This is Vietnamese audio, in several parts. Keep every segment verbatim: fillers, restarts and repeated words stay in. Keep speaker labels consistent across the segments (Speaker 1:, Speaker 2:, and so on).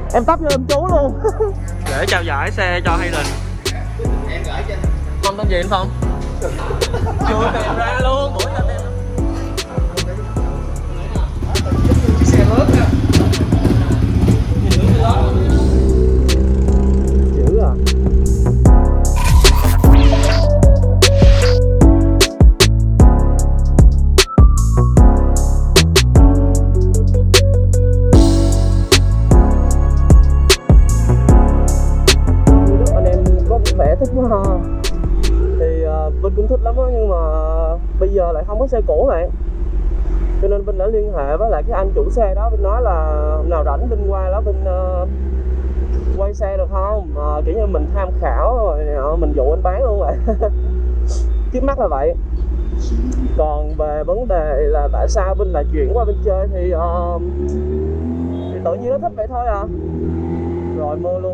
Speaker 1: Em tấp vô em trú luôn.
Speaker 2: Để trao giải xe cho Hay Đình.
Speaker 3: Em gửi cho
Speaker 2: Con tên gì anh Phong? Chưa tìm ra luôn. Bữa tên em
Speaker 3: xe lớn nha.
Speaker 1: Chữ à. Anh em có vẻ thích quá ha. Thì uh, Vinh cũng thích lắm á, nhưng mà bây giờ lại không có xe cũ này, cho nên Vinh đã liên hệ với lại cái anh chủ xe đó. Vinh nói là nào rảnh Vinh qua đó Vinh uh, quay xe được không, à, kiểu như mình tham khảo rồi mình dụ anh bán luôn rồi. Trước mắt là vậy. Còn về vấn đề là tại sao Vinh lại chuyển qua Vinh chơi thì, uh, thì tự nhiên nó thích vậy thôi à. Rồi mưa luôn.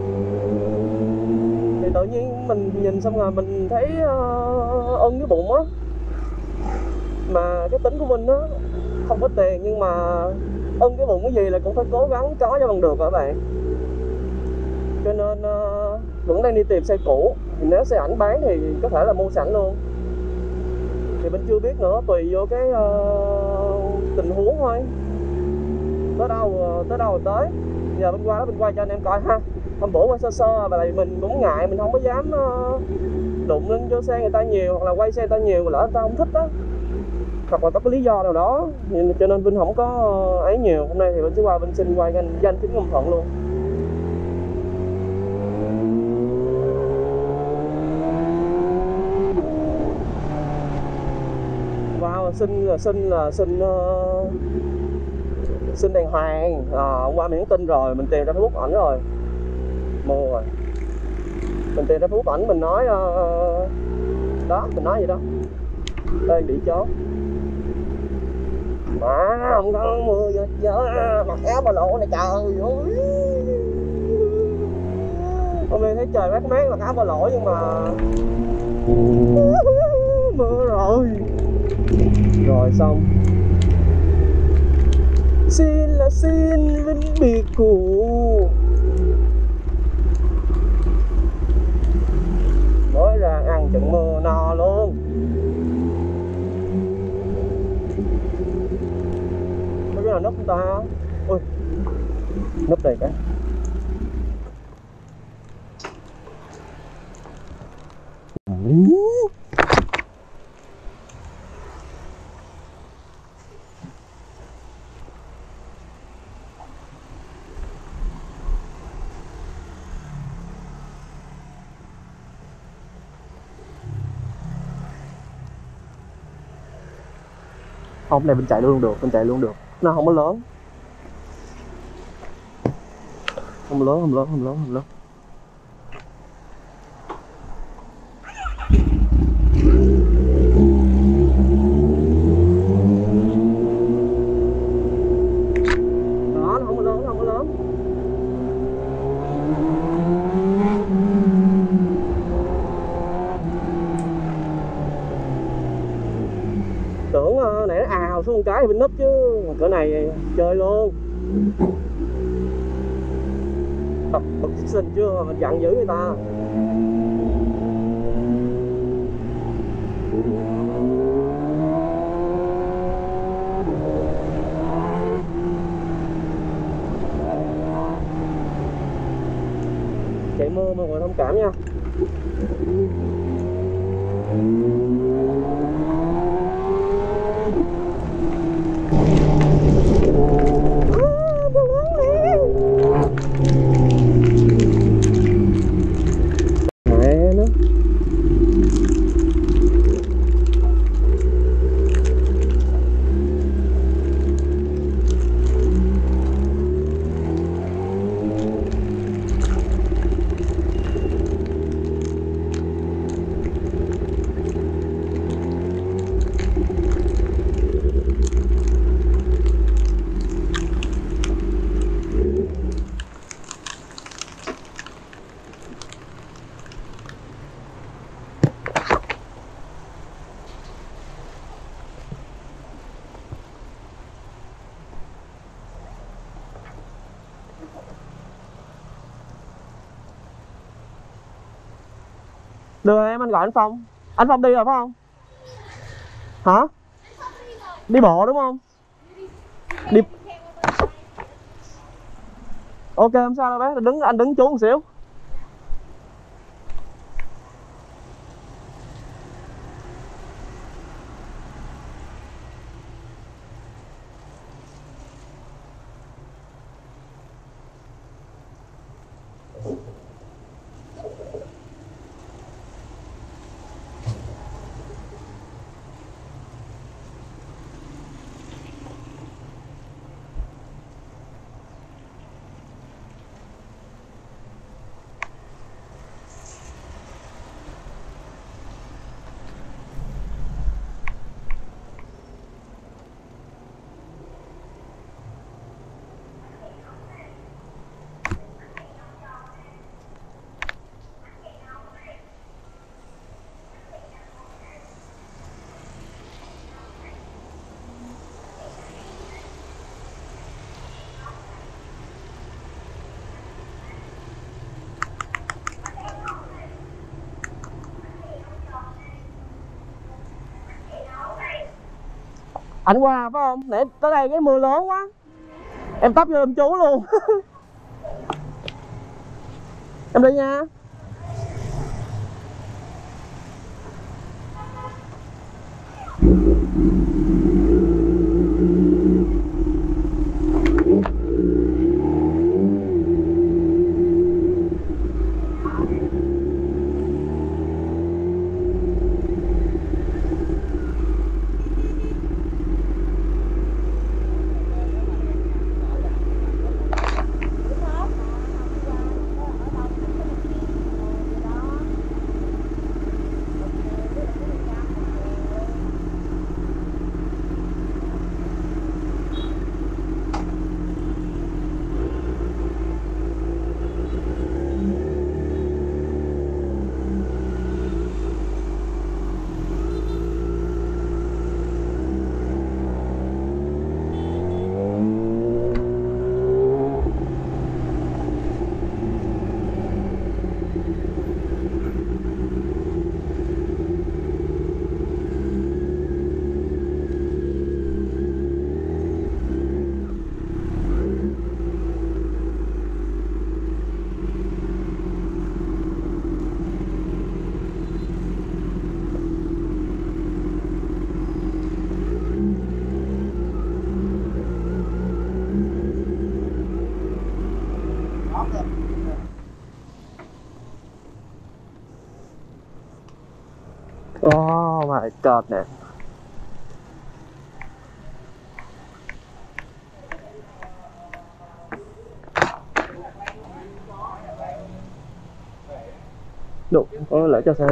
Speaker 1: Thì tự nhiên mình nhìn xong rồi mình thấy uh, ưng cái bụng á. Mà cái tính của Vinh á không có tiền, nhưng mà ưng cái bụng cái gì là cũng phải cố gắng có cho bằng được các bạn. Cho nên uh, vẫn đang đi tìm xe cũ. Thì nếu xe ảnh bán thì có thể là mua sẵn luôn. Thì mình chưa biết nữa, tùy vô cái uh, tình huống thôi. Tới đâu uh, tới đâu rồi tới. Giờ bên qua đó bên quay cho anh em coi ha. Hôm bữa quay sơ sơ mà mình cũng ngại, mình không có dám uh, đụng lên cho xe người ta nhiều, hoặc là quay xe người ta nhiều mà lỡ người ta không thích á, hoặc là có cái lý do nào đó, cho nên Vinh không có ấy nhiều. Hôm nay thì Vinh sẽ qua Vinh xin quay danh danh chính ngôn thuận luôn. Wow, xin là xin là xin uh, xin đàng hoàng. À, hôm qua mình nhắn tin rồi, mình tìm ra Facebook ảnh rồi, mua rồi. Mình tìm ra Facebook ảnh, mình nói uh, đó, mình nói gì đó, tên bị chó mà không có mưa giờ chớ mặc áo ba lỗ này trời ơi. Hôm nay thấy trời mát mát mặc áo ba lỗ nhưng mà mưa rồi. Rồi xong. Xin là xin Vinh biệt cũ. Mới ra ăn trận mưa no luôn. Mấy cái nào núp ta. Ui, núp đây cái. Không, này mình chạy luôn được, mình chạy luôn được. Nó không có lớn. Không lớn, không lớn, không lớn, không lớn. Đó, nó không có lớn, nó không có lớn. Tưởng uh, nãy nó ào xuống một cái thì mình núp chứ, cỡ này chơi luôn. Bật bật xinh chưa, mình dặn giữ người ta. Chạy mưa mọi người thông cảm nha. Đưa em, anh gọi anh Phong. Anh Phong đi rồi phải không? Hả? Đi bộ đúng không? Đi. Ok, không sao đâu bé, đứng anh đứng chú một xíu. Anh qua phải không? Nãy tới đây cái mưa lớn quá, em tấp vô em chú luôn. Em đi nha. Oh my god nè. Được, có lẽ cho xe.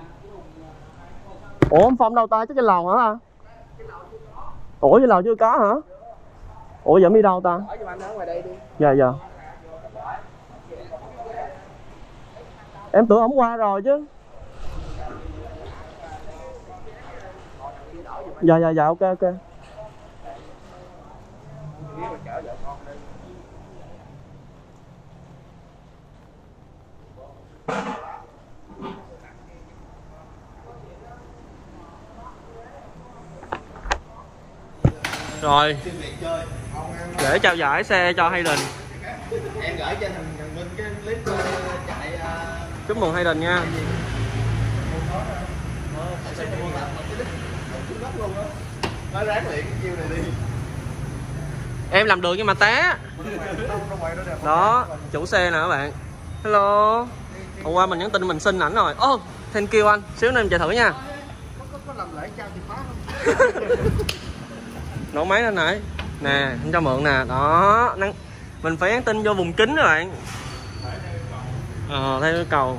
Speaker 1: Ủa ông Phong đâu ta? Chắc trên lầu hả ta? Ủa trên lầu chưa có hả? Ủa giờ đi đâu ta? Dạ dạ. Em tưởng ổng qua rồi chứ. Dạ dạ dạ ok ok. Rồi để trao giải xe cho Hayden.
Speaker 3: Em gửi cho thằng thằng Minh cái clip chạy uh...
Speaker 1: chúc mừng Hayden nha.
Speaker 3: Nó ráng liền cái chiêu này đi.
Speaker 1: Em làm được nhưng mà té. Đó, chủ xe nè các bạn. Hello. Hôm qua mình nhắn tin mình xin ảnh rồi. Oh, thank you anh. Xíu nữa em chạy thử nha.
Speaker 3: Có làm lễ trao chìa khóa không?
Speaker 1: Nổ máy lên nãy. Nè, em cho mượn nè. Đó, mình phải nhắn tin vô vùng kính các bạn. Ờ, theo yêu cầu.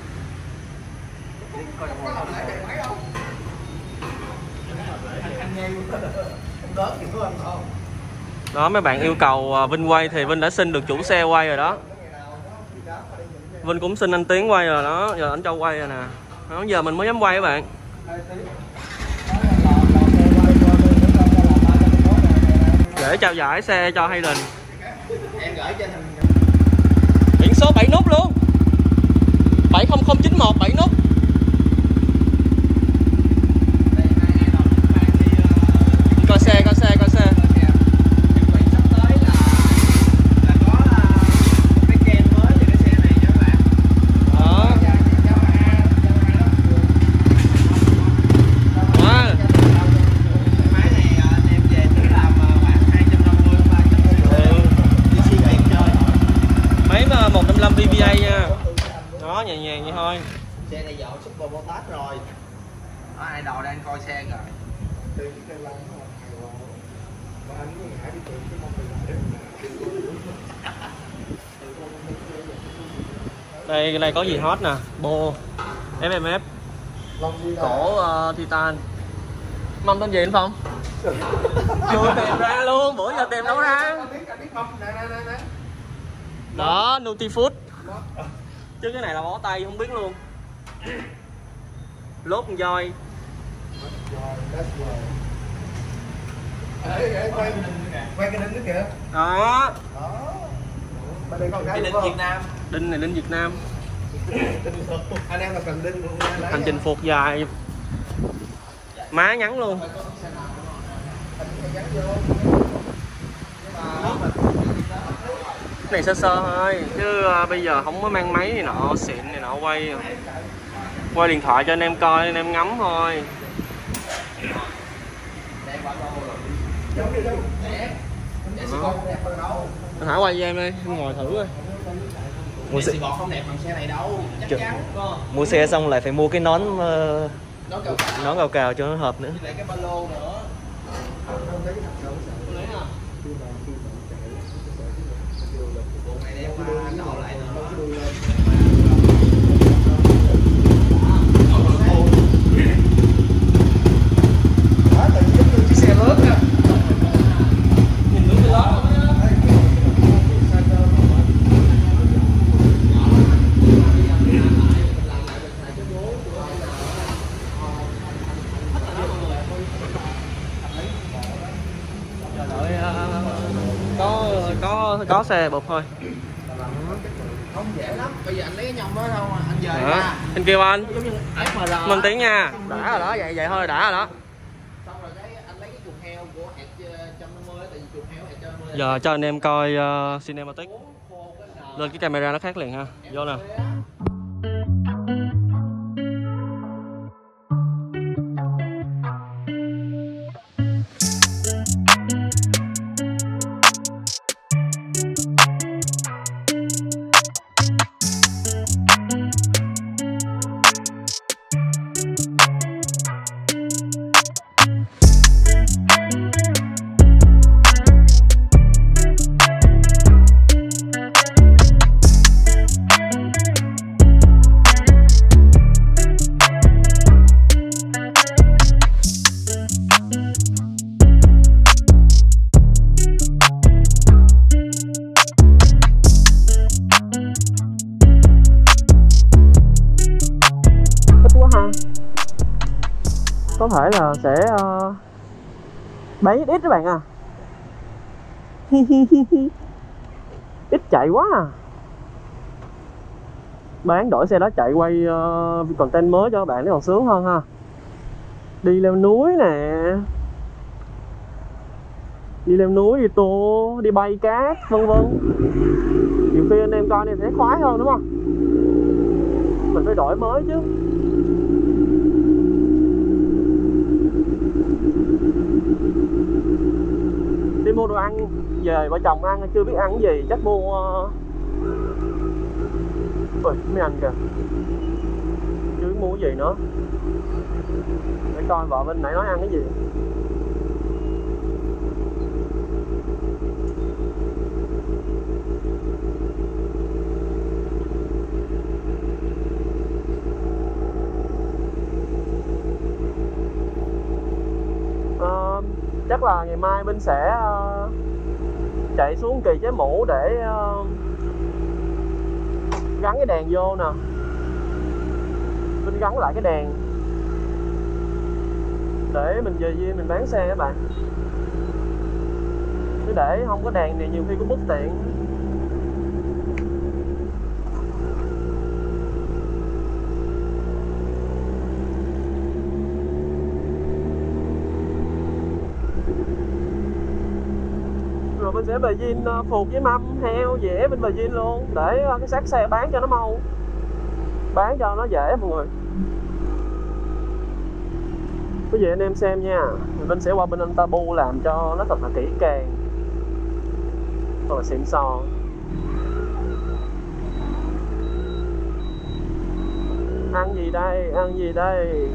Speaker 1: Đó, mấy bạn yêu cầu Vinh quay thì Vinh đã xin được chủ xe quay rồi đó. Vinh cũng xin anh Tiến quay rồi đó, giờ anh cho quay rồi nè. Đó, giờ mình mới dám quay các bạn. Để trao giải xe cho Hayden.
Speaker 3: Em gửi cho thằng
Speaker 1: biển số bảy nút luôn. bảy không không chín một bảy nút.
Speaker 3: chọn Super Motors rồi. Đó, hai đầu đang coi xe rồi.
Speaker 4: Từ cái cây lăng nó hài hòa. Mà anh cứ ngại đi tìm cái mông mình lại.
Speaker 1: Đây cái này có gì hot nè, Bo ép em ép cổ uh, Titan. Mâm tên gì anh Phong? Chưa tìm ra luôn, bữa giờ tìm đâu ra. Đó, Nutifood. Chứ cái này là bó tay không biết luôn. Lốp con voi.
Speaker 4: Quay quay cái đinh nữa kìa.
Speaker 1: Đó.
Speaker 3: Cái đinh Việt Nam.
Speaker 1: Đinh này đinh Việt Nam.
Speaker 4: Anh em là cần đinh luôn.
Speaker 1: Hành trình phượt dài. Má ngắn luôn. Cái này sơ sơ thôi chứ uh, bây giờ không có mang máy này nọ xịn này nọ quay quay điện thoại cho anh em coi, anh em ngắm thôi. Anh Hải quay cho em đi, em ngồi thử coi.
Speaker 3: Mua xe bọt không đẹp bằng xe này đâu, chắc chắn.
Speaker 2: Mua xe xong lại phải mua cái nón uh,
Speaker 3: Nó cào cào.
Speaker 2: nón cào cào cho nó hợp nữa.
Speaker 3: Với lại cái ba lô nữa. Bộ này đem qua đậu lại nữa.
Speaker 4: Đó, tự nhiên như chiếc xe lớn nha.
Speaker 1: Nhìn nước lớn không á. có có có xe bụp thôi.
Speaker 3: Không dễ lắm, bây giờ anh lấy cái nhông đó đâu mà anh về
Speaker 1: Hả? Anh kêu anh
Speaker 3: ép em rờ.
Speaker 1: mình tiếng nha, đã rồi đó, vậy vậy thôi đã rồi đó.
Speaker 3: Xong rồi cái anh lấy cái chuồng heo của hạt một trăm năm mươi, tại vì chuồng heo hạt một trăm năm mươi.
Speaker 1: Giờ cho anh em coi uh, cinematic. Lên cái camera nó khác liền ha. Vô nè. Có thể là sẽ uh, bán ít ít các bạn à. Ít chạy quá à. Bán đổi xe đó chạy quay uh, content mới cho các bạn, nó còn sướng hơn ha. Đi leo núi nè, đi leo núi, đi tour, đi bay cát vân vân. Nhiều khi anh em coi này sẽ khoái hơn đúng không? Mình phải đổi mới chứ. Đi mua đồ ăn về vợ chồng ăn chưa biết ăn cái gì, chắc mua ôi mấy anh kìa, chưa biết mua cái gì nữa. Để coi vợ bên nãy nói ăn cái gì. Chắc là ngày mai Vinh sẽ uh, chạy xuống Kỳ Trái Mũ để uh, gắn cái đèn vô nè. Vinh gắn lại cái đèn để mình về Duyên mình bán xe các bạn. Cứ để không có đèn này nhiều khi cũng bất tiện. Rồi mình sẽ về Duyên phục với mâm heo dễ bên về Duyên luôn, để cái xác xe bán cho nó mau, bán cho nó dễ mọi người. Quý vị anh em xem nha, mình sẽ qua bên anh Tabu làm cho nó thật là kỹ càng, thật là xịn sò. Ăn gì đây, ăn gì đây?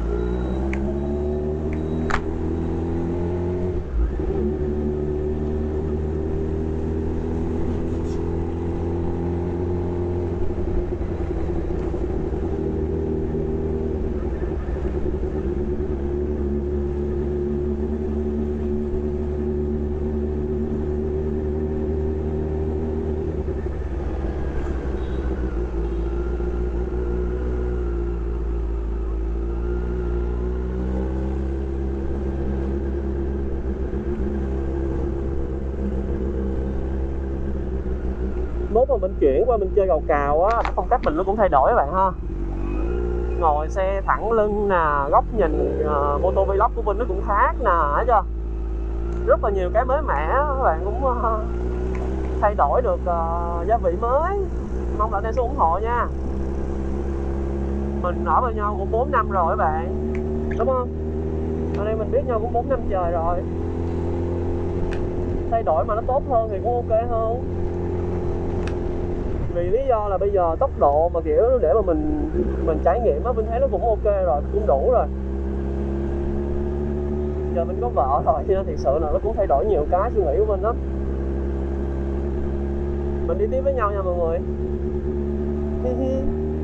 Speaker 1: Mốt mà mình chuyển qua mình chơi cầu cào á, cái phong cách mình nó cũng thay đổi các bạn ha. Ngồi xe thẳng lưng nè, góc nhìn uh, mô tô vlog của mình nó cũng khác nè, thấy chưa? Rất là nhiều cái mới mẻ, các bạn cũng uh, thay đổi được uh, gia vị mới. Mong là anh em sẽ ủng hộ nha. Mình ở bên nhau cũng bốn năm rồi các bạn, đúng không? Anh em mình biết nhau cũng bốn năm trời rồi. Thay đổi mà nó tốt hơn thì cũng ok hơn. Vì lý do là bây giờ tốc độ mà kiểu để mà mình mình trải nghiệm á, mình thấy nó cũng ok rồi, cũng đủ rồi. Giờ mình có vợ rồi cho nên thật sự là nó cũng thay đổi nhiều cái suy nghĩ của mình lắm. Mình đi tiếp với nhau nha mọi người. Hi hi.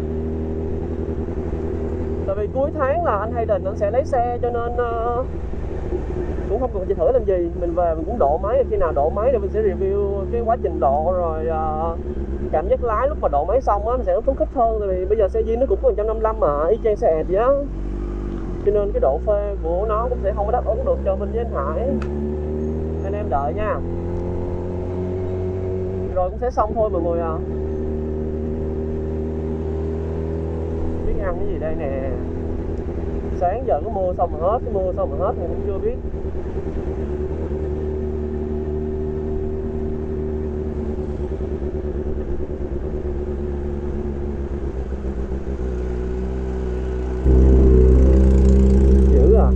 Speaker 1: Tại vì cuối tháng là anh Hayden anh sẽ lấy xe cho nên uh, cũng không cần chạy thử làm gì. Mình về mình cũng độ máy, khi nào độ máy thì mình sẽ review cái quá trình độ rồi uh, cảm giác lái lúc mà độ máy xong á, nó sẽ phấn khích hơn. Tại vì bây giờ xe zin nó cũng có một trăm năm mươi lăm mà, y chang xe ẹt vậy á. Cho nên cái độ phê của nó cũng sẽ không có đáp ứng được cho mình với anh Hải. Anh em đợi nha. Rồi cũng sẽ xong thôi mọi người à. Biết ăn cái gì đây nè. Sáng giờ có mua xong rồi hết, cái mua xong rồi hết thì cũng chưa biết. Dữ à.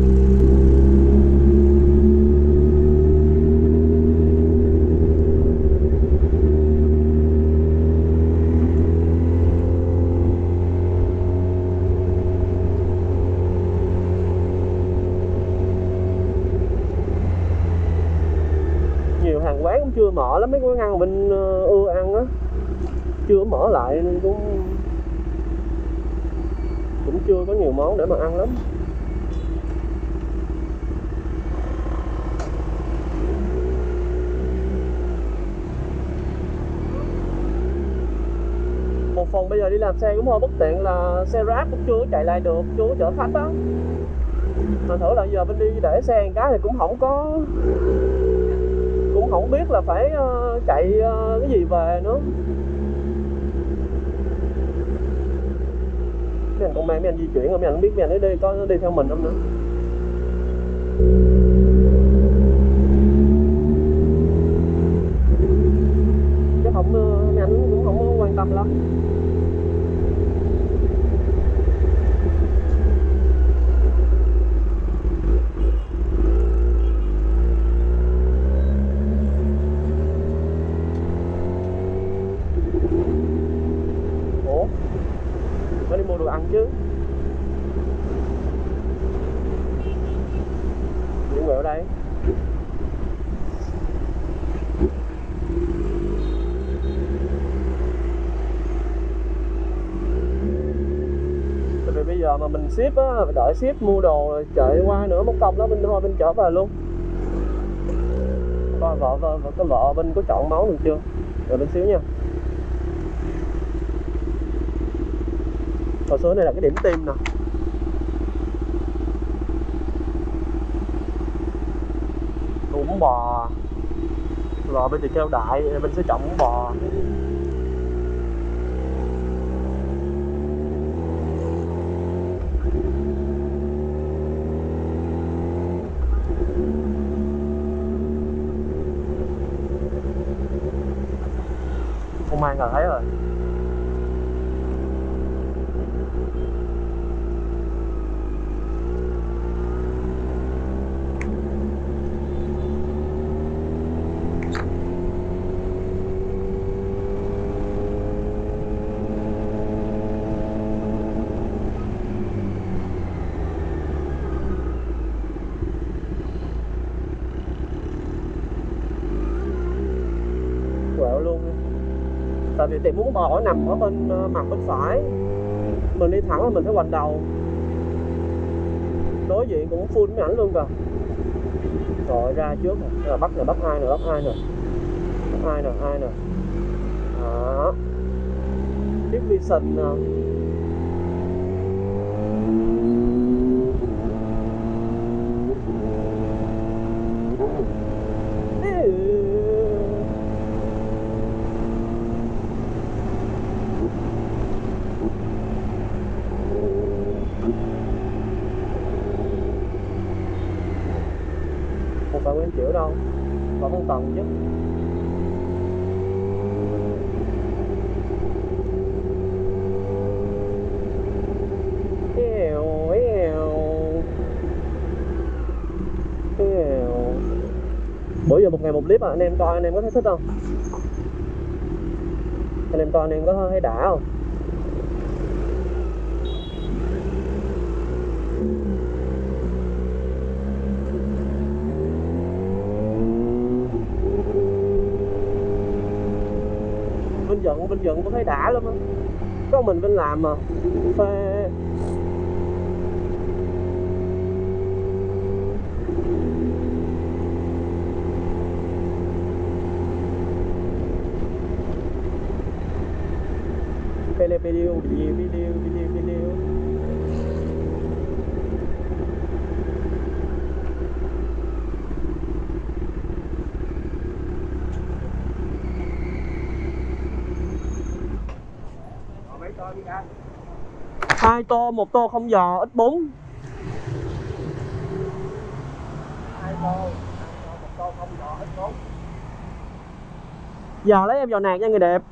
Speaker 1: Nhiều hàng quán cũng chưa mở lắm, mấy quán ăn mình ưa ăn á chưa mở lại nên cũng cũng chưa có nhiều món để mà ăn lắm. Một phần bây giờ đi làm xe cũng hơi bất tiện là xe Grab cũng chưa có chạy lại được, chưa có chở khách đó. Mà thử là giờ bên đi để xe một cái thì cũng không có, cũng không biết là phải uh, chạy uh, cái gì về nữa. Mấy anh công an mấy anh di chuyển rồi mấy anh không biết mấy anh ấy đi có đi theo mình không nữa. Chứ không mấy anh cũng không có quan tâm lắm. Ủa? Phải đi mua đồ ăn chứ. Chuyển quẹo đây. Tại vì bây giờ mà mình ship á, phải đợi ship mua đồ rồi chạy qua nữa mất công đó, bên thôi bên chở về luôn. Coi vợ vợ cái vợ bên có chọn món được chưa? Rồi bên xíu nha. Hồi xưa này là cái điểm tim nè. Bún bò. Rồi bên thì kêu đại, bên sẽ chọn bún bò. Không mang là thấy rồi. tại vì tiệm bún bò nằm ở bên mặt bên phải, mình đi thẳng là mình phải ngoảnh đầu. Đối diện cũng full mấy ảnh luôn kìa. Rồi ra trước rồi, là bắt nè, bắt ai nè, bắt ai nè, bắt ai nè, ai nè. Đó, chiếc Vision nè. Không phải nguyên triệu đâu, còn một tầng chứ. Eo, eo. Eo. Bữa giờ một ngày một clip à, anh em coi anh em có thấy thích không? Anh em coi anh em có thấy đã không? Vinh giận, Vinh giận có thấy đã lắm á. Có mình Vinh làm mà phê. Video, video, video, video, video, video. Hai tô, một tô không giò, ít bún. Hai tô, một tô không giò, ít bún. Giò lấy em giò nạc nha người đẹp.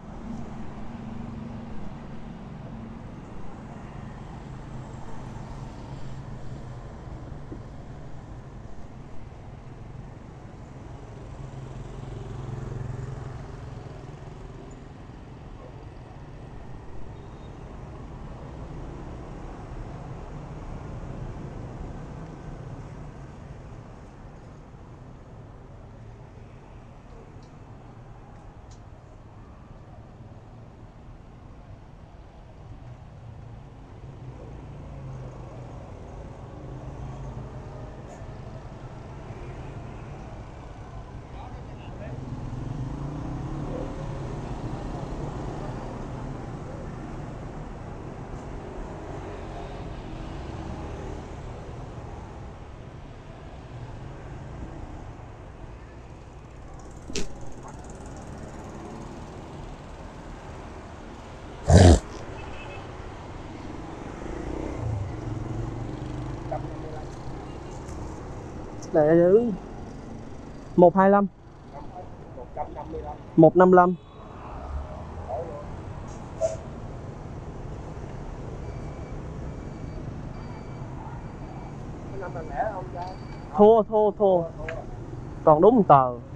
Speaker 1: Để giữ một hai lăm, một năm lăm. Thua thua thua, còn đúng một tờ.